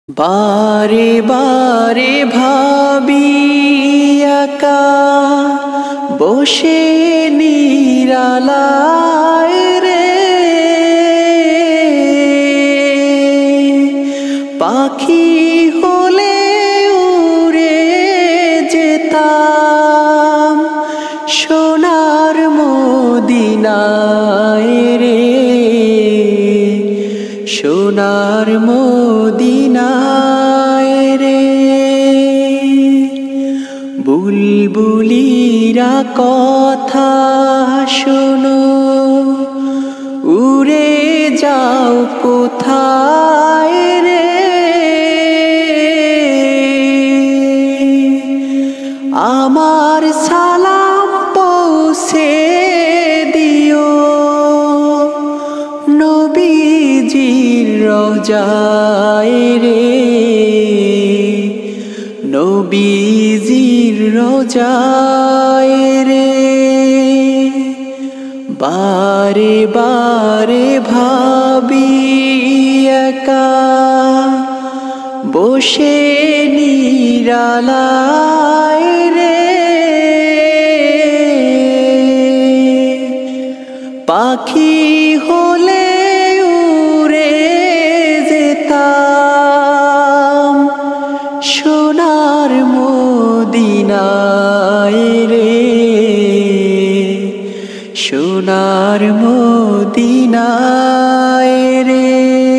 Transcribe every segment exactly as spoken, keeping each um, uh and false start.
বারে বারে ভাবি একা বসে নিরালায় রে, পাখি হলে উড়ে যেতাম সোনার মদিনায় রে, সোনার মদিনায় রে। বুলবুলিরা কথা শোনো, উড়ে যাও কোথায় রে, আমার সালাম পৌঁছে দিও নবীজির রওজায় রে, নবীজির রওজায় রে। বারে বারে ভাবি একা বসে নিরালায় রে, পাখি হলে উড়ে যেতাম সোনার মদিনায় রে, সোনার মদিনায় রে।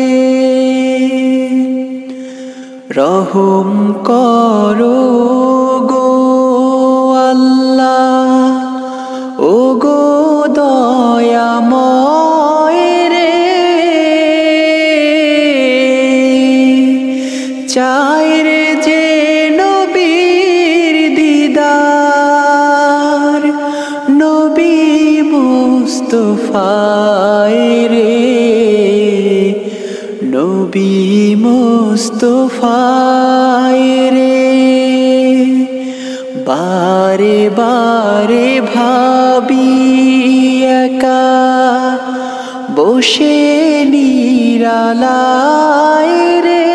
রহম করো গো আল্লাহ, ও গো দয়াময় রে, চাই রে যে নবীর দিদার, নবী মুস্তাফায় রে, নবী মুস্তাফায় রে। বারে বারে ভাবি একা বসে নিরালায় রে,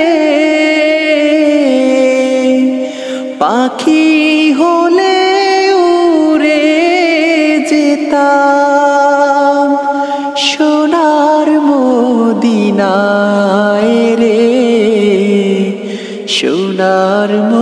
পাখি হলে উড়ে যেতাম সোনার মদিনায় রে, সোনার